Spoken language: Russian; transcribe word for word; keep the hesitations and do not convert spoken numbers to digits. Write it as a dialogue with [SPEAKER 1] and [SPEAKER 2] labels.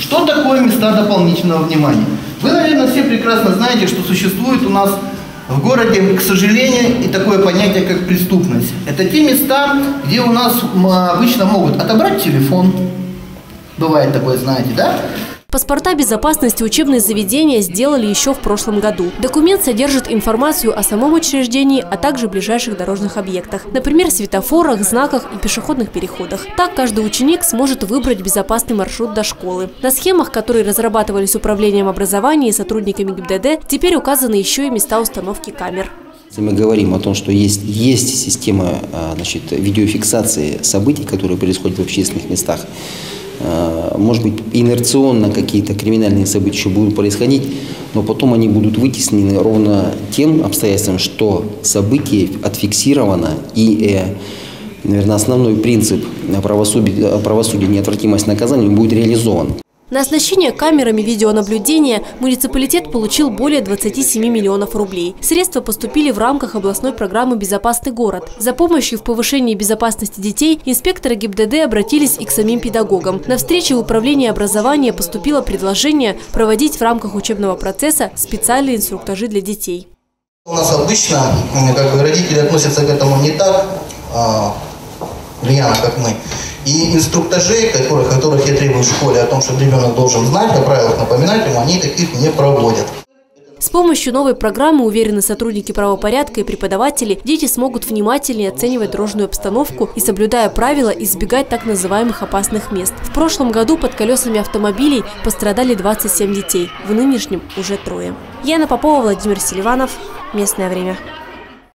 [SPEAKER 1] Что такое места дополнительного внимания? Вы, наверное, все прекрасно знаете, что существует у нас в городе, к сожалению, и такое понятие, как преступность. Это те места, где у нас обычно могут отобрать телефон. Бывает такое, знаете, да?
[SPEAKER 2] Паспорта безопасности учебные заведения сделали еще в прошлом году. Документ содержит информацию о самом учреждении, а также ближайших дорожных объектах. Например, светофорах, знаках и пешеходных переходах. Так каждый ученик сможет выбрать безопасный маршрут до школы. На схемах, которые разрабатывались управлением образования и сотрудниками ГИБДД, теперь указаны еще и места установки камер.
[SPEAKER 3] Если мы говорим о том, что есть, есть система, значит, видеофиксации событий, которые происходят в общественных местах, может быть, инерционно какие-то криминальные события еще будут происходить, но потом они будут вытеснены ровно тем обстоятельством, что событие отфиксировано и, наверное, основной принцип правосудия, правосудия неотвратимость наказания будет реализован.
[SPEAKER 2] На оснащение камерами видеонаблюдения муниципалитет получил более двадцати семи миллионов рублей. Средства поступили в рамках областной программы «Безопасный город». За помощью в повышении безопасности детей инспекторы ГИБДД обратились и к самим педагогам. На встрече в управлении образования поступило предложение проводить в рамках учебного процесса специальные инструктажи для детей.
[SPEAKER 1] У нас обычно, как бы, родители относятся к этому не так рьяно, как мы. И инструктажей, которых, которых я требую в школе, о том, что ребенок должен знать, о правилах напоминать ему, они таких не проводят.
[SPEAKER 2] С помощью новой программы, уверены сотрудники правопорядка и преподаватели, дети смогут внимательнее оценивать дорожную обстановку и, соблюдая правила, избегать так называемых опасных мест. В прошлом году под колесами автомобилей пострадали двадцать семь детей, в нынешнем уже трое. Яна Попова, Владимир Селиванов. Местное время.